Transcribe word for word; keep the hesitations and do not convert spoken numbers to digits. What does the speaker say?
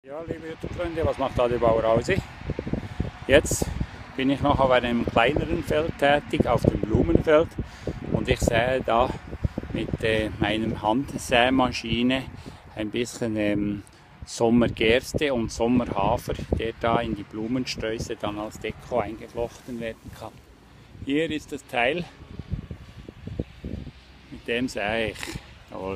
Ja, liebe YouTube-Freunde, was macht Adelbauer Rausi? Jetzt bin ich noch auf einem kleineren Feld tätig, auf dem Blumenfeld, und ich sähe da mit äh, meiner Handsämaschine ein bisschen ähm, Sommergerste und Sommerhafer, der da in die Blumensträuße dann als Deko eingeflochten werden kann. Hier ist das Teil, mit dem sähe ich. Jawohl.